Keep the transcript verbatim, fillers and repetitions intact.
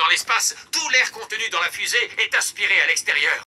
dans l'espace, tout l'air contenu dans la fusée est aspiré à l'extérieur.